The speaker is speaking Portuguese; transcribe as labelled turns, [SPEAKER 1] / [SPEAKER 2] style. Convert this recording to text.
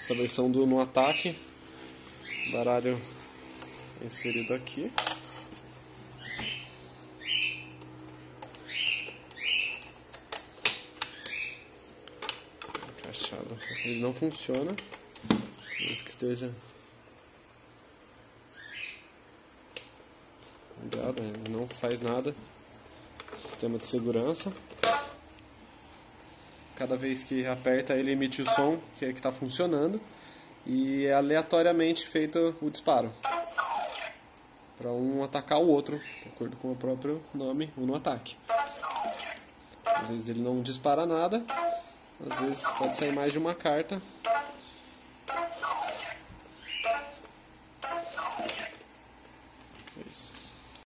[SPEAKER 1] essa versão do No Ataque. Baralho inserido aqui. Encaixado. Ele não funciona. Desde que esteja ligado, ele não faz nada. Sistema de segurança. Cada vez que aperta ele emite o som que está funcionando. E é aleatoriamente feito o disparo para um atacar o outro, de acordo com o próprio nome, o No Ataque. Às vezes ele não dispara nada, às vezes pode sair mais de uma carta.